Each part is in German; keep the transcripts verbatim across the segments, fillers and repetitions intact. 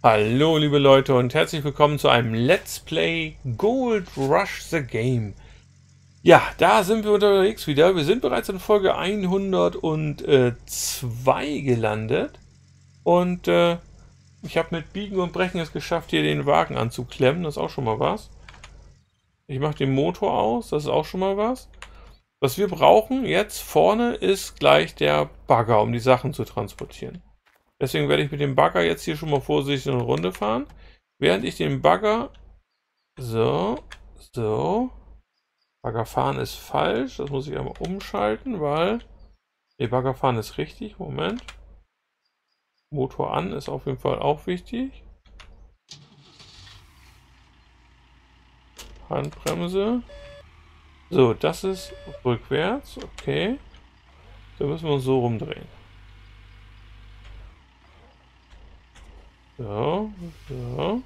Hallo liebe Leute und herzlich willkommen zu einem Let's Play Gold Rush the Game. Ja, da sind wir unterwegs wieder. Wir sind bereits in Folge hundertzwei gelandet. Und äh, ich habe mit Biegen und Brechen es geschafft, hier den Wagen anzuklemmen. Das ist auch schon mal was. Ich mache den Motor aus, das ist auch schon mal was. Was wir brauchen jetzt vorne ist gleich der Bagger, um die Sachen zu transportieren. Deswegen werde ich mit dem Bagger jetzt hier schon mal vorsichtig eine Runde fahren. Während ich den Bagger... So, so. Bagger fahren ist falsch. Das muss ich einmal umschalten, weil... Ne, Bagger fahren ist richtig. Moment. Motor an ist auf jeden Fall auch wichtig. Handbremse. So, das ist rückwärts. Okay. Da müssen wir uns so rumdrehen. So, so.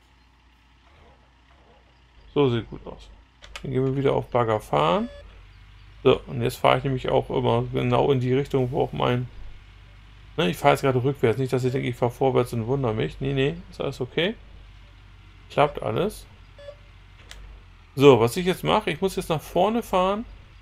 So sieht gut aus. Dann gehen wir wieder auf Bagger fahren. So, und jetzt fahre ich nämlich auch immer genau in die Richtung, wo auch mein... Ne, ich fahre jetzt gerade rückwärts. Nicht, dass ich denke, ich fahre vorwärts und wundere mich. Nee, nee, ist alles okay. Klappt alles. So, was ich jetzt mache, ich muss jetzt nach vorne fahren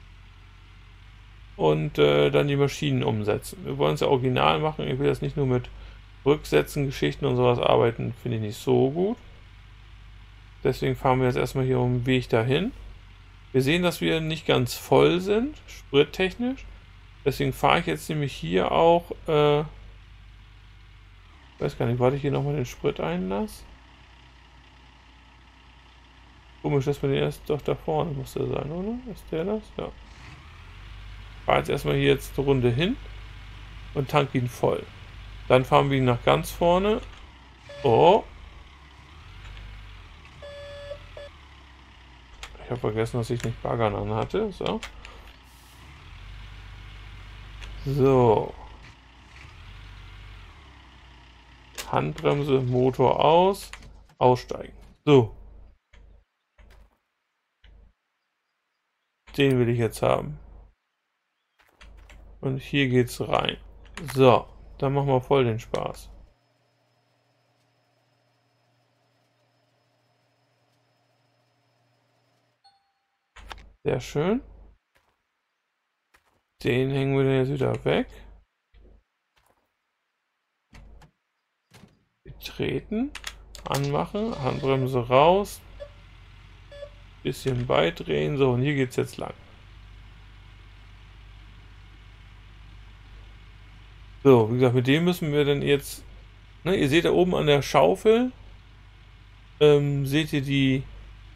und äh, dann die Maschinen umsetzen. Wir wollen es ja original machen. Ich will jetzt nicht nur mit Rücksätzen, Geschichten und sowas arbeiten. Finde ich nicht so gut. Deswegen fahren wir jetzt erstmal hier um den Weg dahin. Wir sehen, dass wir nicht ganz voll sind, sprittechnisch. Deswegen fahre ich jetzt nämlich hier auch, äh, weiß gar nicht, warte ich hier nochmal den Sprit einlasse? Komisch, dass man den erst doch da vorne muss der sein, oder? Ist der das? Ja. Fahre jetzt erstmal hier jetzt eine Runde hin und tank ihn voll. Dann fahren wir ihn nach ganz vorne. Oh. Ich habe vergessen, dass ich nicht Baggern an hatte. So. So. Handbremse, Motor aus. Aussteigen. So. Den will ich jetzt haben. Und hier geht's rein. So. Dann machen wir voll den Spaß. Sehr schön. Den hängen wir dann jetzt wieder weg. Betreten. Anmachen. Handbremse raus. Bisschen beidrehen. So, und hier geht es jetzt lang. So, wie gesagt, mit dem müssen wir dann jetzt... Ne, ihr seht da oben an der Schaufel, ähm, seht ihr die,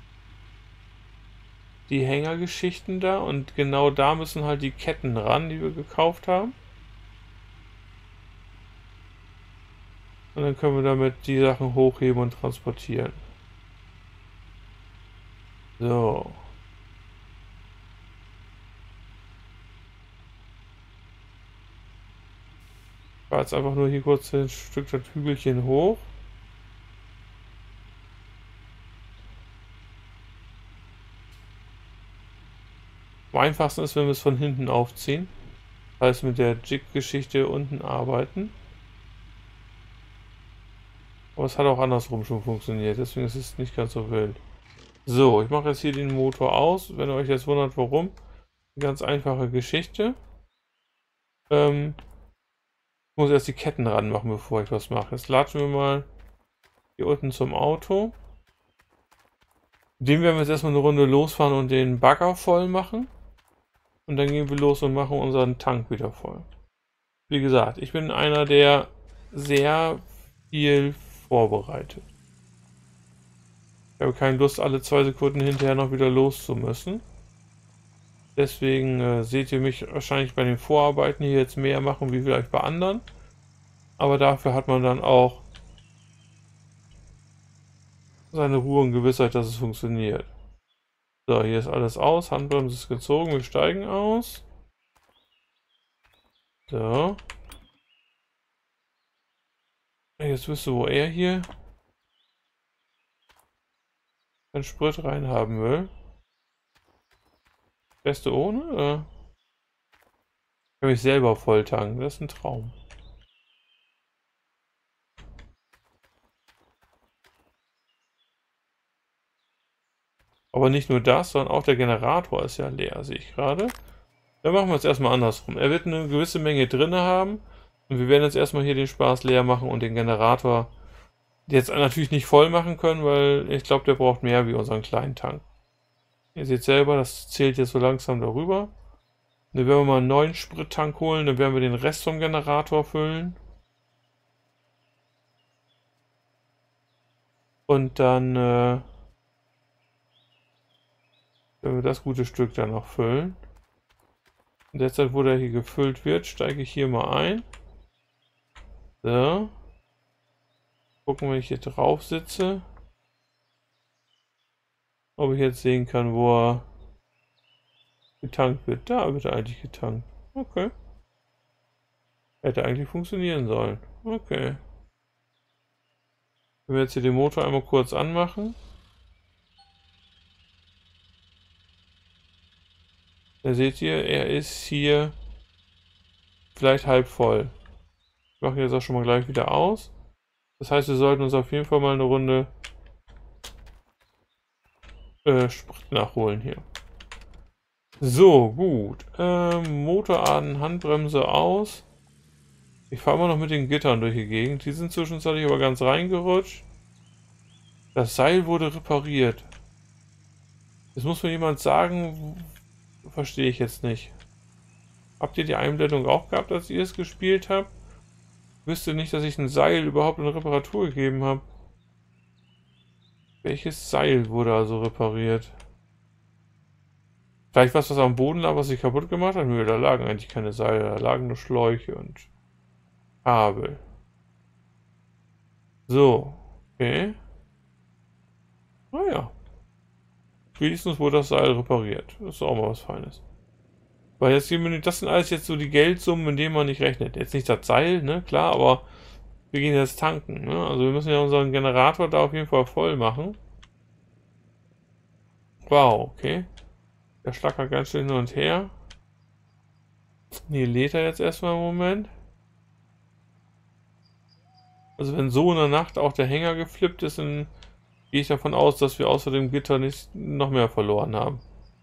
die Hängergeschichten da. Und genau da müssen halt die Ketten ran, die wir gekauft haben. Und dann können wir damit die Sachen hochheben und transportieren. So. Ich fahre jetzt einfach nur hier kurz ein Stück das Hügelchen hoch. Am einfachsten ist, wenn wir es von hinten aufziehen. Das heißt, mit der Jig-Geschichte unten arbeiten. Aber es hat auch andersrum schon funktioniert, deswegen ist es nicht ganz so wild. So, ich mache jetzt hier den Motor aus. Wenn ihr euch jetzt wundert, warum, eine ganz einfache Geschichte. Ähm, ich muss erst die Ketten ranmachen, bevor ich was mache. Jetzt latschen wir mal hier unten zum Auto. Mit dem werden wir jetzt erstmal eine Runde losfahren und den Bagger voll machen. Und dann gehen wir los und machen unseren Tank wieder voll. Wie gesagt, ich bin einer, der sehr viel vorbereitet. Ich habe keine Lust, alle zwei Sekunden hinterher noch wieder los zu müssen. Deswegen äh, seht ihr mich wahrscheinlich bei den Vorarbeiten hier jetzt mehr machen, wie vielleicht bei anderen. Aber dafür hat man dann auch seine Ruhe und Gewissheit, dass es funktioniert. So, hier ist alles aus. Handbremse ist gezogen. Wir steigen aus. So. Jetzt wisst ihr, wo er hier den Sprit reinhaben will. Beste ohne? Oder? Kann ich selber voll tanken. Das ist ein Traum. Aber nicht nur das, sondern auch der Generator ist ja leer, sehe ich gerade. Dann machen wir es erstmal andersrum. Er wird eine gewisse Menge drin haben. Und wir werden jetzt erstmal hier den Spaß leer machen und den Generator jetzt natürlich nicht voll machen können, weil ich glaube, der braucht mehr wie unseren kleinen Tank. Ihr seht selber, das zählt jetzt so langsam darüber. Dann werden wir mal einen neuen Sprittank holen, dann werden wir den Rest vom Generator füllen. Und dann äh, werden wir das gute Stück dann noch füllen. In der Zeit, wo der hier gefüllt wird, steige ich hier mal ein. So. Gucken, wenn ich hier drauf sitze, ob ich jetzt sehen kann, wo er getankt wird. Da wird er eigentlich getankt. Okay. Hätte eigentlich funktionieren sollen. Okay. Wenn wir jetzt hier den Motor einmal kurz anmachen. Da seht ihr, er ist hier vielleicht halb voll. Ich mache jetzt auch schon mal gleich wieder aus. Das heißt, wir sollten uns auf jeden Fall mal eine Runde äh, Sprit nachholen hier. So, gut. Ähm, Motorarten, Handbremse aus. Ich fahre immer noch mit den Gittern durch die Gegend. Die sind zwischenzeitlich aber ganz reingerutscht. Das Seil wurde repariert. Jetzt muss mir jemand sagen, verstehe ich jetzt nicht. Habt ihr die Einblendung auch gehabt, als ihr es gespielt habt? Ich wüsste nicht, dass ich ein Seil überhaupt in Reparatur gegeben habe. Welches Seil wurde also repariert? Vielleicht was, was am Boden lag, was sich kaputt gemacht hat? Nö, da lagen eigentlich keine Seile, da lagen nur Schläuche und Kabel. So, okay. Naja. Wenigstens wurde das Seil repariert. Das ist auch mal was Feines. Weil jetzt hier, das sind alles jetzt so die Geldsummen, mit denen man nicht rechnet. Jetzt nicht das Seil, ne, klar, aber wir gehen jetzt tanken, ne? Also wir müssen ja unseren Generator da auf jeden Fall voll machen. Wow, okay. Der schlackert ganz schön hin und her. Hier lädt er jetzt erstmal einen Moment. Also wenn so in der Nacht auch der Hänger geflippt ist, dann gehe ich davon aus, dass wir außer dem Gitter nicht noch mehr verloren haben.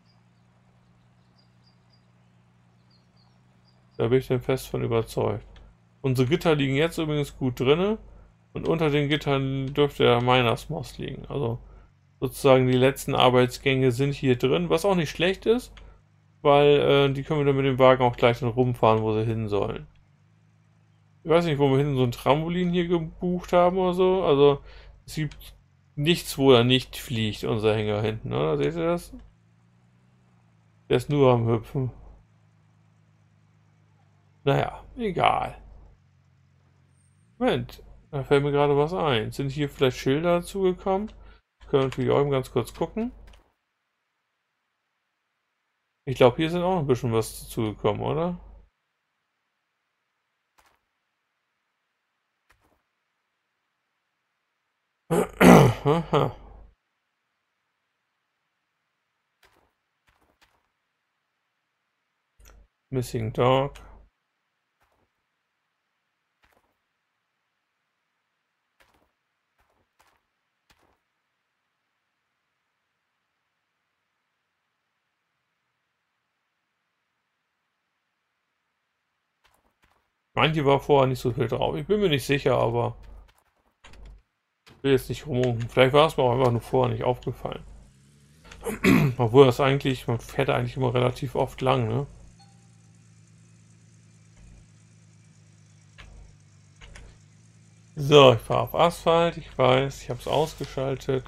Da bin ich dann fest von überzeugt. Unsere Gitter liegen jetzt übrigens gut drinne und unter den Gittern dürfte der Miners Moss liegen. Also sozusagen die letzten Arbeitsgänge sind hier drin, was auch nicht schlecht ist, weil äh, die können wir dann mit dem Wagen auch gleich dann rumfahren, wo sie hin sollen. Ich weiß nicht, wo wir hinten so ein Trampolin hier gebucht haben oder so. Also es gibt nichts, wo er nicht fliegt, unser Hänger hinten, oder? Seht ihr das? Der ist nur am Hüpfen. Naja, egal. Moment, da fällt mir gerade was ein. Sind hier vielleicht Schilder dazugekommen? Können wir natürlich auch eben ganz kurz gucken. Ich glaube, hier sind auch noch ein bisschen was dazugekommen, oder? Missing Dog. Manche war vorher nicht so viel drauf. Ich bin mir nicht sicher, aber ich will jetzt nicht rumrufen. Vielleicht war es mir auch einfach nur vorher nicht aufgefallen. Obwohl das eigentlich, man fährt eigentlich immer relativ oft lang, ne? So, ich fahre auf Asphalt, ich weiß, ich habe es ausgeschaltet.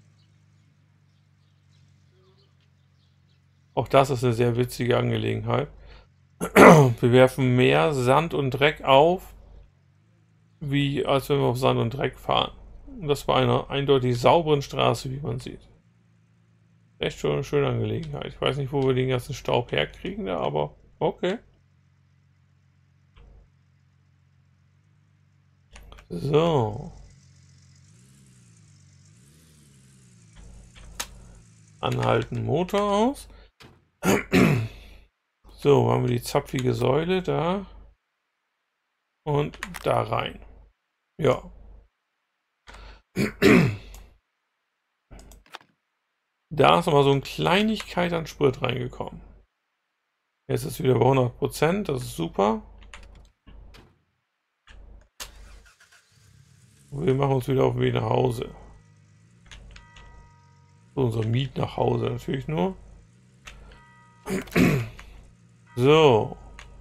Auch das ist eine sehr witzige Angelegenheit. Wir werfen mehr Sand und Dreck auf, wie als wenn wir auf Sand und Dreck fahren. Und das bei einer eindeutig sauberen Straße, wie man sieht. Echt schon eine schöne Angelegenheit. Ich weiß nicht, wo wir den ganzen Staub herkriegen, da, aber okay. So. Anhalten, Motor aus. So, haben wir die zapfige Säule da. Und da rein. Ja. da ist nochmal so eine Kleinigkeit an Sprit reingekommen. Jetzt ist es wieder bei hundert Prozent, das ist super. Und wir machen uns wieder auf den Weg nach Hause. So, unser Miet nach Hause natürlich nur. So.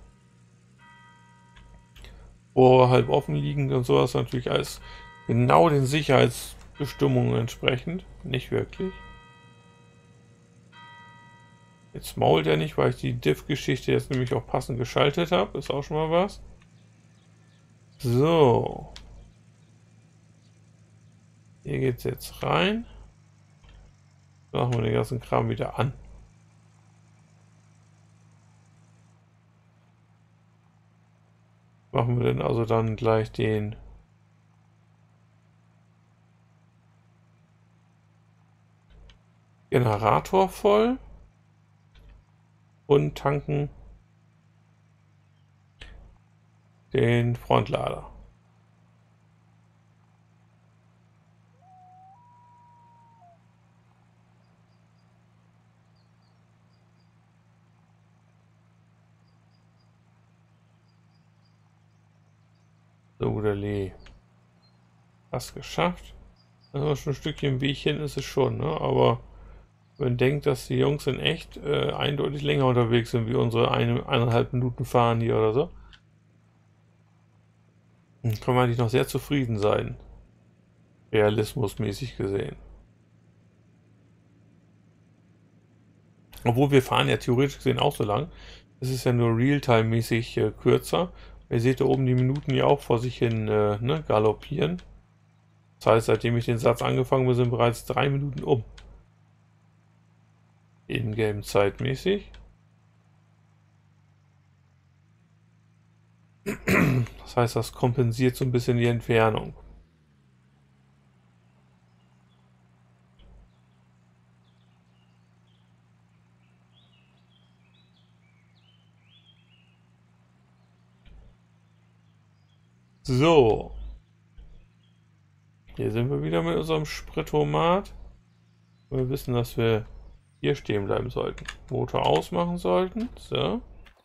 Rohre halb offen liegend und sowas natürlich alles genau den Sicherheitsbestimmungen entsprechend. Nicht wirklich. Jetzt mault er nicht, weil ich die Diff-Geschichte jetzt nämlich auch passend geschaltet habe. Ist auch schon mal was. So. Hier geht es jetzt rein. Dann machen wir den ganzen Kram wieder an. Machen wir denn also dann gleich den Generator voll und tanken den Frontlader. So, guter Lee. Fast geschafft. Also schon ein Stückchen Weg hin ist es schon, ne? Aber man denkt, dass die Jungs in echt äh, eindeutig länger unterwegs sind, wie unsere eine, eineinhalb Minuten fahren hier oder so. Dann kann man eigentlich noch sehr zufrieden sein. Realismusmäßig gesehen. Obwohl wir fahren ja theoretisch gesehen auch so lang. Es ist ja nur Realtime-mäßig äh, kürzer. Ihr seht da oben die Minuten ja auch vor sich hin äh, ne, galoppieren. Das heißt, seitdem ich den Satz angefangen habe, sind bereits drei Minuten um. In-game zeitmäßig. Das heißt, das kompensiert so ein bisschen die Entfernung. So. Hier sind wir wieder mit unserem Spritomat. Wir wissen, dass wir hier stehen bleiben sollten. Motor ausmachen sollten. So.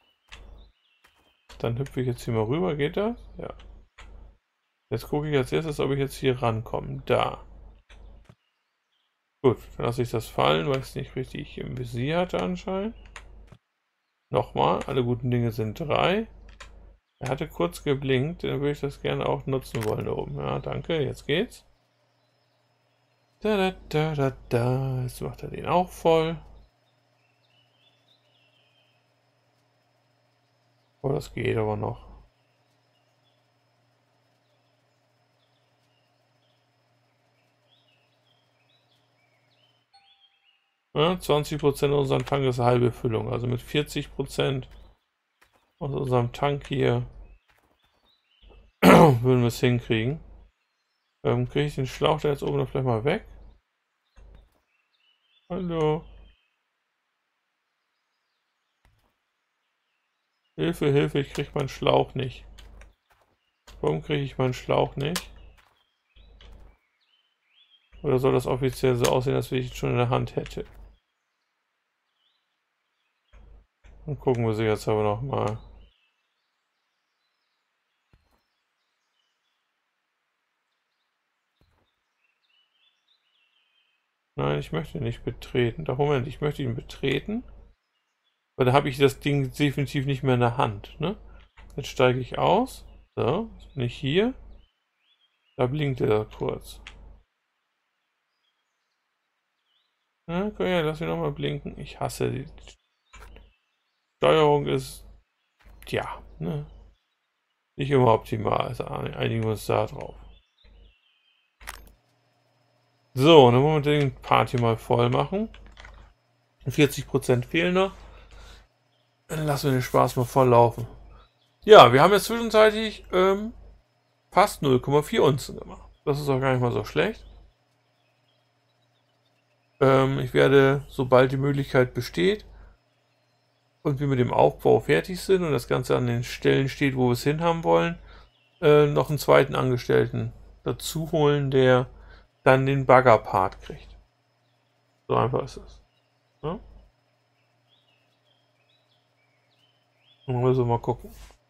Dann hüpfe ich jetzt hier mal rüber. Geht das? Ja. Jetzt gucke ich als erstes, ob ich jetzt hier rankomme. Da. Gut, dann lasse ich das fallen, weil ich es nicht richtig im Visier hatte anscheinend. Nochmal, alle guten Dinge sind drei. Er hatte kurz geblinkt, dann würde ich das gerne auch nutzen wollen da oben. Ja, danke, jetzt geht's. Da, da, da, da, da. Jetzt macht er den auch voll. Oh, das geht aber noch. Ja, zwanzig Prozent unserer Tank ist eine halbe Füllung. Also mit vierzig Prozent aus unserem Tank hier würden wir es hinkriegen. Ähm, kriege ich den Schlauch da jetzt oben noch vielleicht mal weg? Hallo. Hilfe, Hilfe, ich kriege meinen Schlauch nicht. Warum kriege ich meinen Schlauch nicht? Oder soll das offiziell so aussehen, als wenn ich ihn schon in der Hand hätte? Dann gucken wir sie jetzt aber noch mal. Nein, ich möchte ihn nicht betreten. Doch, Moment, ich möchte ihn betreten. Weil da habe ich das Ding definitiv nicht mehr in der Hand. Ne? Jetzt steige ich aus. So, jetzt bin ich hier. Da blinkt er kurz. Ja, okay, ja, lass ihn nochmal blinken. Ich hasse die Steuerung ist, tja, ne? Nicht immer optimal. Also einigen wir uns da drauf. So, dann wollen wir den Part hier mal voll machen. vierzig Prozent fehlen noch. Dann lassen wir den Spaß mal voll laufen. Ja, wir haben jetzt zwischenzeitlich ähm, fast null Komma vier Unzen gemacht. Das ist auch gar nicht mal so schlecht. Ähm, ich werde, sobald die Möglichkeit besteht und wir mit dem Aufbau fertig sind und das Ganze an den Stellen steht, wo wir es hin haben wollen, äh, noch einen zweiten Angestellten dazu holen, der dann den Bagger-Part kriegt. So einfach ist es. Ja? Dann müssen wir mal gucken.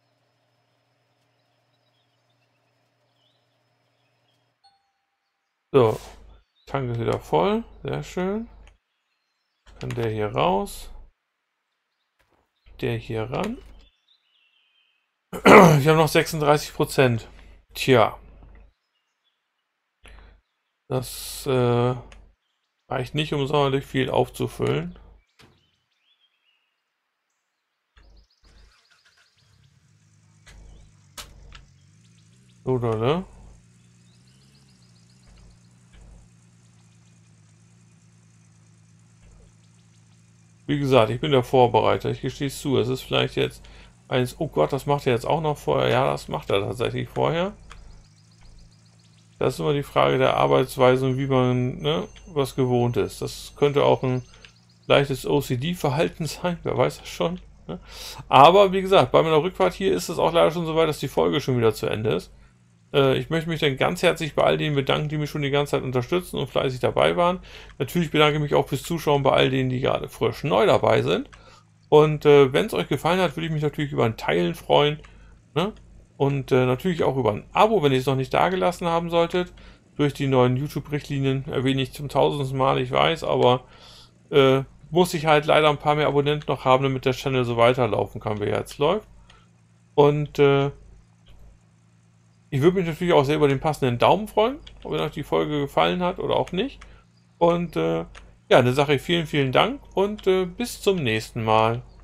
So, Tank ist wieder voll, sehr schön. Kann der hier raus. Der hier ran. Wir haben noch sechsunddreißig Prozent. Tja. Das äh, reicht nicht, um sonderlich viel aufzufüllen. Oder, ne? Wie gesagt, ich bin der Vorbereiter. Ich gestehe es zu. Es ist vielleicht jetzt eins. Oh Gott, das macht er jetzt auch noch vorher. Ja, das macht er tatsächlich vorher. Das ist immer die Frage der Arbeitsweise und wie man ne, was gewohnt ist. Das könnte auch ein leichtes O C D-Verhalten sein. Wer weiß das schon. Ne? Aber wie gesagt, bei meiner Rückfahrt hier ist es auch leider schon so weit, dass die Folge schon wieder zu Ende ist. Ich möchte mich dann ganz herzlich bei all denen bedanken, die mich schon die ganze Zeit unterstützen und fleißig dabei waren. Natürlich bedanke ich mich auch fürs Zuschauen bei all denen, die gerade frisch neu dabei sind. Und äh, wenn es euch gefallen hat, würde ich mich natürlich über ein Teilen freuen. Ne? Und äh, natürlich auch über ein Abo, wenn ihr es noch nicht dagelassen haben solltet. Durch die neuen YouTube-Richtlinien erwähne ich zum tausendsten Mal, ich weiß, aber äh, muss ich halt leider ein paar mehr Abonnenten noch haben, damit der Channel so weiterlaufen kann, wie er jetzt läuft. Und äh, ich würde mich natürlich auch sehr über den passenden Daumen freuen, ob euch die Folge gefallen hat oder auch nicht. Und äh, ja, dann sage ich vielen, vielen Dank und äh, bis zum nächsten Mal.